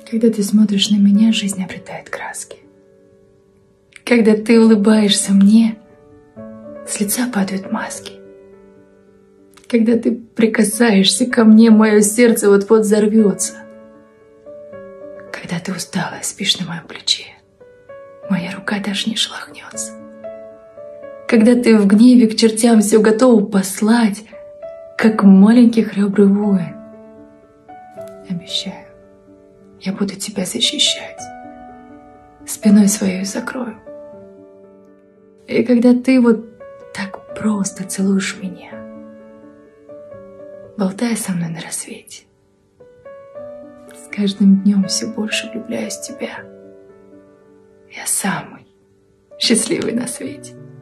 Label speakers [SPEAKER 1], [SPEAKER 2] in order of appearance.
[SPEAKER 1] Когда ты смотришь на меня, жизнь обретает краски. Когда ты улыбаешься мне, с лица падают маски. Когда ты прикасаешься ко мне, мое сердце вот-вот взорвется. Когда ты усталая, спишь на моем плече, моя рука даже не шелохнется. Когда ты в гневе к чертям все готова послать, как маленький храбрый воин, обещаю, я буду тебя защищать, спиной своей закрою. И когда ты вот так просто целуешь меня, болтая со мной на рассвете, с каждым днем все больше влюбляюсь в тебя. Я самый счастливый на свете.